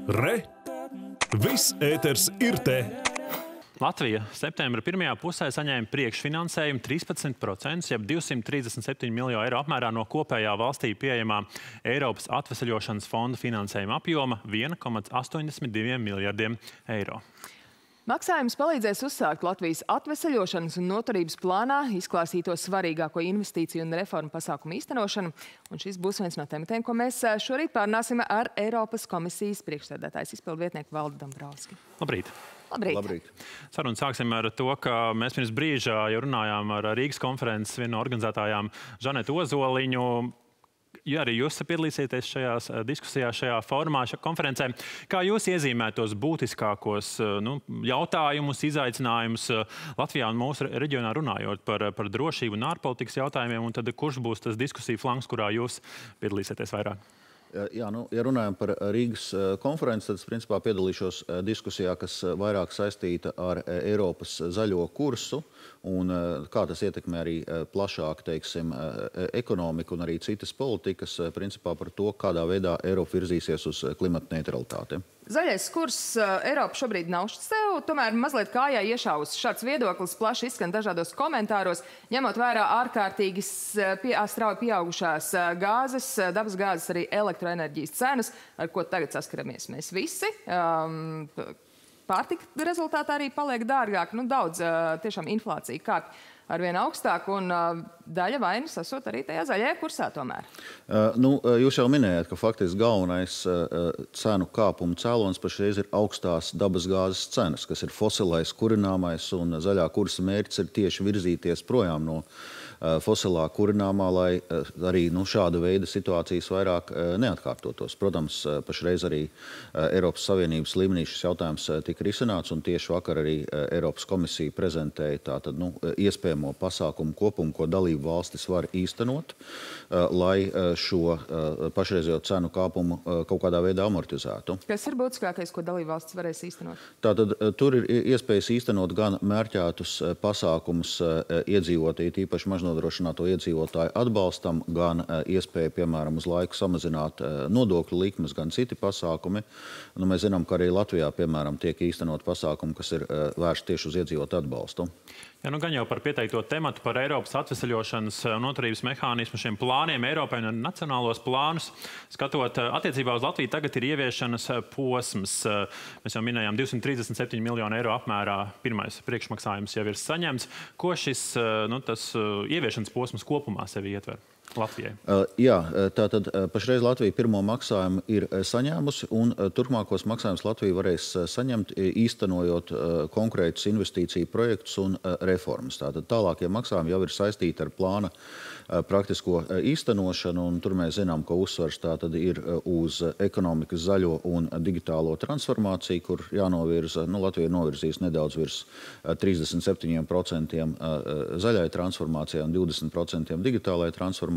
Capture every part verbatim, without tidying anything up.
Re! Viss ēters ir te! Latvija septembra pirmajā pusē saņēma priekšfinansējumu trīspadsmit procenti, jeb divsimt trīsdesmit septiņi miljoni eiro apmērā no kopējā valstī pieejamā Eiropas atveseļošanas fonda finansējuma apjoma viena komma astoņdesmit divi miljardiem eiro. Maksājums palīdzēs uzsākt Latvijas atveseļošanas un noturības plānā izklāstīto svarīgāko investīciju un reformu pasākumu īstenošanu. Un šis būs viens no tematiem, ko mēs šorīt pārnāsim ar Eiropas komisijas priekšsēdētājas izpildvietnieku Valdi Dombrovski. Labrīt! Labrīt! Labrīt. Sarunu sāksim ar to, ka mēs pirms brīža jau runājām ar Rīgas konferences vienu no organizētājām Žanetu Ozoliņu. Ja arī jūs piedalīsieties šajās diskusijās, šajā formā, šajā konferencē, kā jūs iezīmētos būtiskākos nu, jautājumus, izaicinājumus Latvijā un mūsu reģionā runājot par, par drošību un ārpolitikas jautājumiem, un tad kurš būs tas diskusiju flanks, kurā jūs piedalīsieties vairāk? Jā, nu, ja runājam par Rīgas konferenci, tad es principā piedalīšos diskusijā, kas vairāk saistīta ar Eiropas zaļo kursu un kā tas ietekmē arī plašāk, teiksim, ekonomiku un arī citas politikas, principā par to, kādā veidā Eiropa virzīsies uz klimata neutralitāti. Zaļais kurs Eiropa šobrīd nav sev, tomēr mazliet kājā iešaus. Šāds viedoklis plaši izskan dažādos komentāros, ņemot vērā ārkārtīgi pie, strauji pieaugušās gāzes, dabas gāzes, arī elektroenerģijas cenas, ar ko tagad saskaramies mēs visi. Um, pārtika rezultātā arī paliek dārgāk, nu daudz tiešām inflācija kāpj arvien augstāk, un uh, daļa vainas esot arī tajā zaļajā kursā tomēr. Uh, nu, jūs jau minējāt, ka faktiski galvenais uh, cenu kāpuma cēlonis pašreiz ir augstās dabasgāzes cenas, kas ir fosilais kurināmais, un zaļā kursa mērķis ir tieši virzīties projām no uh, fosilā kurināmā, lai uh, arī nu, šāda veida situācijas vairāk uh, neatkārtotos. Protams, uh, pašreiz arī uh, Eiropas Savienības līmenī šis jautājums uh, tika risināts, un tieši vakar arī uh, Eiropas komisija prezentēja tātad, nu, iespējamo pasākumu kopumu, ko dalību valstis var īstenot, lai šo pašreizējo cenu kāpumu kaut kādā veidā amortizētu. Kas ir būtiskākais, ko dalību valstis varēs īstenot? Tātad tur ir iespējas īstenot gan mērķētus pasākumus iedzīvotāju, tīpaši mažnodrošināto iedzīvotāju atbalstam, gan iespēja, piemēram, uz laiku samazināt nodokļu likmes, gan citi pasākumi. Nu, mēs zinām, ka arī Latvijā, piemēram, tiek īstenot pasākumi, kas ir vērsti tieši uz iedzīvotāju atbalstu. Ja, nu gan jau par pieteikto tematu par Eiropas atveseļošanas un noturības mehānismu, šiem plāniem Eiropai un nacionālos plānus, skatot attiecībā uz Latviju, tagad ir ieviešanas posms. Mēs jau minējām divsimt trīsdesmit septiņi miljoni eiro apmērā. Pirmais priekšmaksājums jau ir saņemts. Ko šis nu, tas ieviešanas posms kopumā sevi ietver Latvijai? Uh, jā, tātad pašreiz Latvija pirmo maksājumu ir saņēmusi, un turpmākos maksājumus Latvija varēs saņemt, īstenojot uh, konkrētus investīciju projektus un uh, reformas. Tātad tālākie maksājumi jau ir saistīti ar plāna uh, praktisko uh, īstenošanu, un tur mēs zinām, ka uzsvars tātad ir uh, uz ekonomikas zaļo un digitālo transformāciju, kur jānovirza, nu, Latvija novirzīs nedaudz virs uh, trīsdesmit septiņiem procentiem uh, zaļai transformācijai un divdesmit procentiem digitālajai transformācijai.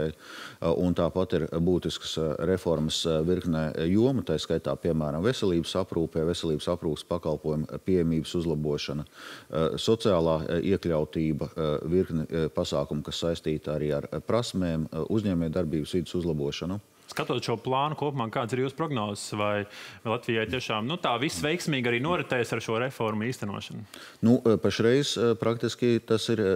Un tāpat ir būtiskas reformas virknē joma, tā skaitā, piemēram, veselības aprūpē, veselības aprūpas pakalpojumu pieejamības uzlabošana, sociālā iekļautība, virkne pasākumu, kas saistīta arī ar prasmēm, uzņēmējdarbības vidas uzlabošanu. Skatot šo plānu kopumā, kāds ir jūsu prognozes, vai Latvijai tiešām nu, tā viss veiksmīgi arī noritēs ar šo reformu īstenošanu? Nu, pašreiz praktiski tas ir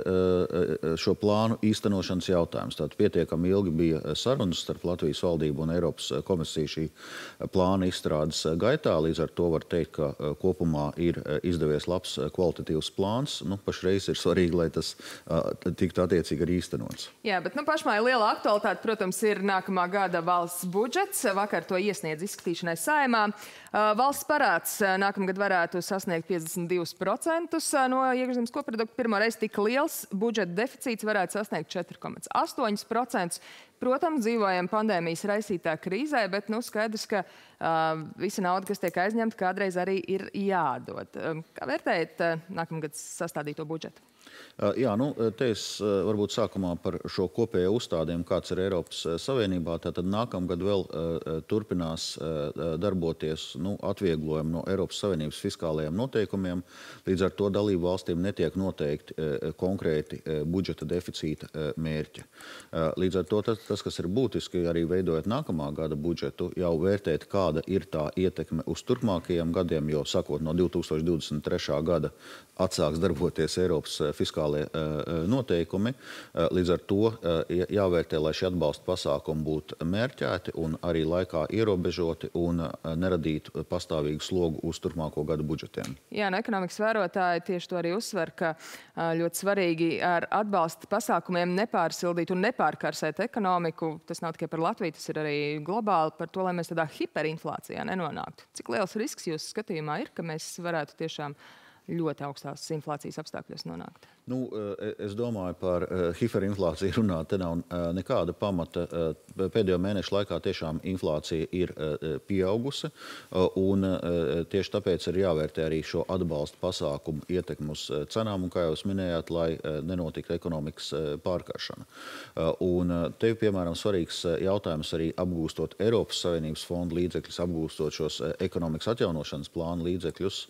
šo plānu īstenošanas jautājums. Tātad pietiekami ilgi bija sarunas starp Latvijas valdību un Eiropas komisiju šī plāna izstrādes gaitā. Līdz ar to var teikt, ka kopumā ir izdevies labs kvalitatīvs plāns. Nu, pašreiz ir svarīgi, lai tas tiktu attiecīgi arī īstenots. Jā, bet nu, pašmai liela aktualitāte, protams, ir nākamā gada valsts budžets. Vakar to iesniedz izskatīšanai Saeimā. Valsts parāds nākamgad varētu sasniegt piecdesmit divus procentus no iekšzemes koprodukta. Pirmo reizi tik liels budžeta deficīts varētu sasniegt četri komats astoņi procenti. Protams, dzīvojam pandēmijas raisītā krīzē, bet nu, skaidrs, ka uh, visa nauda, kas tiek aizņemta, kādreiz arī ir jādod. Uh, kā vērtējat uh, nākamgad sastādīto budžetu? Jā, nu, te es varbūt sākumā par šo kopējo uzstādījumu, kāds ir Eiropas Savienībā. Tātad nākamgad vēl turpinās darboties nu, atvieglojumi no Eiropas Savienības fiskālajiem noteikumiem. Līdz ar to dalību valstīm netiek noteikti konkrēti budžeta deficīta mērķi. Līdz ar to tas, tas, kas ir būtiski, arī veidojot nākamā gada budžetu, jau vērtēt, kāda ir tā ietekme uz turpmākajiem gadiem, jo sakot no divi tūkstoši divdesmit trešā gada atsāks darboties Eiropas fiskālajiem noteikumi. Līdz ar to jāvērtē, lai šie atbalsta pasākumi būtu mērķēti un arī laikā ierobežoti un neradītu pastāvīgu slogu uz turpmāko gadu budžetiem. Jā, no ekonomikas vērotāji tieši to arī uzsver, ka ļoti svarīgi ar atbalsta pasākumiem nepārsildīt un nepārkarsēt ekonomiku. Tas nav tikai par Latviju, tas ir arī globāli par to, lai mēs tādā hiperinflācijā nenonāktu. Cik liels risks jūsu skatījumā ir, ka mēs varētu tiešām ļoti augstās inflācijas apstākļos nonākt? Nu, es domāju, par hiperinflāciju runāt, te nav nekāda pamata. Pēdējo mēnešu laikā tiešām inflācija ir pieaugusi, un tieši tāpēc ir jāvērtē arī šo atbalsta pasākumu ietekmu uz cenām, un kā jūs minējāt, lai nenotiktu ekonomikas pārkaršana. Un te, piemēram, svarīgs jautājums arī apgūstot Eiropas Savienības fondu līdzekļus, apgūstot šos ekonomikas atjaunošanas plānu līdzekļus,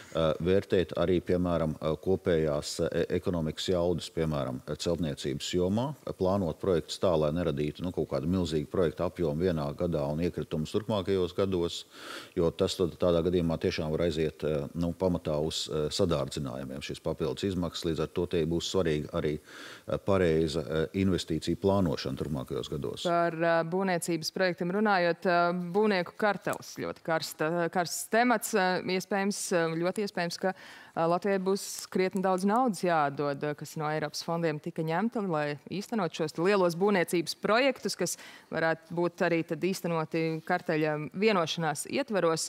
vērtēt arī, piemēram, kopējās ekonomikas jaudas, piemēram, celtniecības jomā, plānot projektus tā, lai neradītu nu, kaut kādu milzīgu projektu apjomu vienā gadā un iekritumus turpmākajos gados, jo tas tādā gadījumā tiešām var aiziet nu, pamatā uz sadārdzinājumiem šīs papildus izmaksas. Līdz ar to tie būs svarīgi arī pareiza investīcija plānošana turpmākajos gados. Par būvniecības projektiem runājot, būvnieku kartels ļoti karsta, karsts temats, iespējams, ļoti iespējams, ka Latvijai būs krietni daudz naudas jāatdod, kas no Eiropas fondiem tika ņemta, lai īstenot šos lielos būvniecības projektus, kas varētu būt arī tad īstenoti karteļa vienošanās ietveros.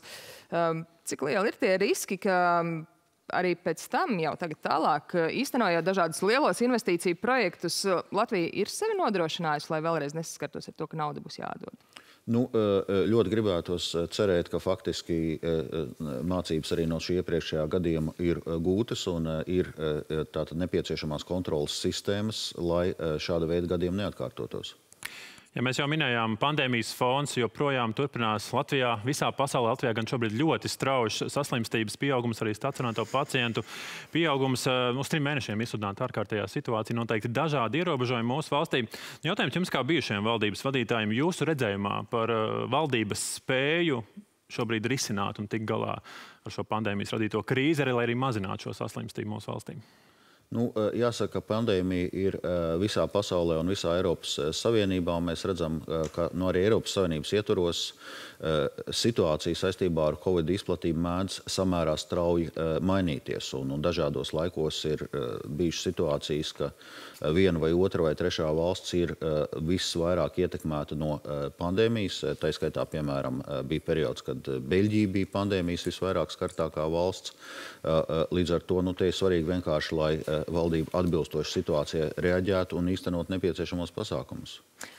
Cik lieli ir tie riski, ka arī pēc tam jau tagad tālāk, īstenojot dažādus lielos investīciju projektus, Latvija ir sevi nodrošinājusi, lai vēlreiz nesaskartos ar to, ka nauda būs jāatdod? Nu, ļoti gribētos cerēt, ka faktiski mācības arī no šī iepriekšējā gadījuma ir gūtas un ir tātad nepieciešamās kontrolas sistēmas, lai šāda veida gadījumi neatkārtotos. Ja mēs jau minējām, pandēmijas fons joprojām turpinās Latvijā. Visā pasaulē Latvijā gan šobrīd ļoti strauji saslimstības pieaugums, arī stacionēto pacientu pieaugums. Uz trim mēnešiem izsludināta ārkārtējā situācija, noteikti dažādi ierobežojumi mūsu valstī. Jautājums jums kā bijušajiem valdības vadītājiem, jūsu redzējumā par valdības spēju šobrīd risināt un tikt galā ar šo pandēmijas radīto krīzi, arī, lai arī mazinātu šo saslimstību mūsu valstīm? Nu, jāsaka, ka pandēmija ir visā pasaulē un visā Eiropas Savienībā. Mēs redzam, ka no arī Eiropas Savienības ietvaros situācija saistībā ar Covid izplatību mēdz samērā strauji mainīties. Un, un dažādos laikos ir bijušas situācijas, ka viena vai otra vai trešā valsts ir visvairāk ietekmēta no pandēmijas. Tā skaitā, piemēram, bija periods, kad Beļģija bija pandēmijas visvairāk skartākā valsts. Līdz ar to nu, te ir svarīgi vienkārši, lai valdība atbilstoši situācijai reaģētu un īstenot nepieciešamos pasākumus.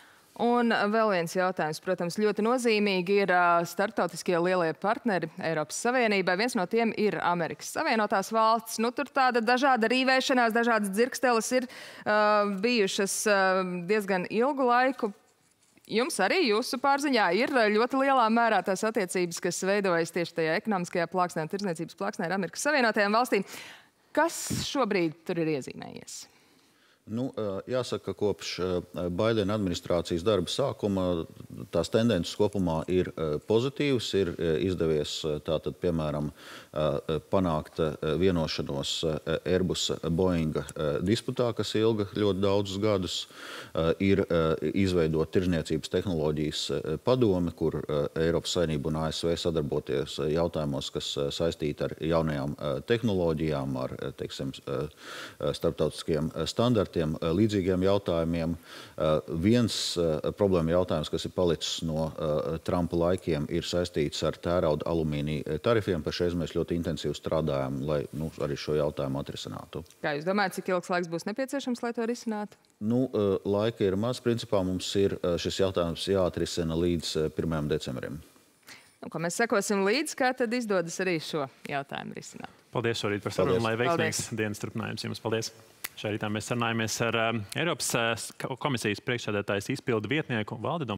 Un vēl viens jautājums, protams, ļoti nozīmīgi ir starptautiskie lielie partneri Eiropas Savienībai. Viens no tiem ir Amerikas Savienotās valstis. Nu, tur tāda dažāda rīvēšanās, dažādas dzirksteles ir uh, bijušas uh, diezgan ilgu laiku. Jums arī jūsu pārziņā ir ļoti lielā mērā tās attiecības, kas veidojas tieši tajā ekonomiskajā plāksnē un tirdzniecības plāksnē ar Amerikas Savienotajām valstīm. Kas šobrīd tur ir iezīmējies? Nu, jāsaka, ka kopš Baidena administrācijas darba sākuma tās tendences kopumā ir pozitīvas. Ir izdevies tātad, piemēram, panākt vienošanos Airbus Boeinga disputā, kas ilga ļoti daudzus gadus. Ir izveidot tirdzniecības tehnoloģijas padome, kur Eiropas Savienība un A S V sadarboties jautājumos, kas saistīti ar jaunajām tehnoloģijām, ar, teiksim, starptautiskiem standartiem, līdzīgiem jautājumiem. Viens problēma jautājums, kas ir palicis no Trumpa laikiem, ir saistīts ar tērauda alumīnija tarifiem. Pašreiz mēs ļoti intensīvi strādājam, lai nu, arī šo jautājumu atrisinātu. Kā jūs domājat, cik ilgs laiks būs nepieciešams, lai to risinātu? Nu, laika ir maz. Principā mums ir šis jautājums jāatrisina līdz pirmajam decembrim. Nu, ko mēs sekosim līdz, kā tad izdodas arī šo jautājumu risināt. Paldies šorīt par sarunu, lai veiksmīgs dienas turpinājums jums. Paldies! Šeit mēs sarunājamies ar Eiropas komisijas priekšsēdētājas izpildu vietnieku Valdi Dombrovskis.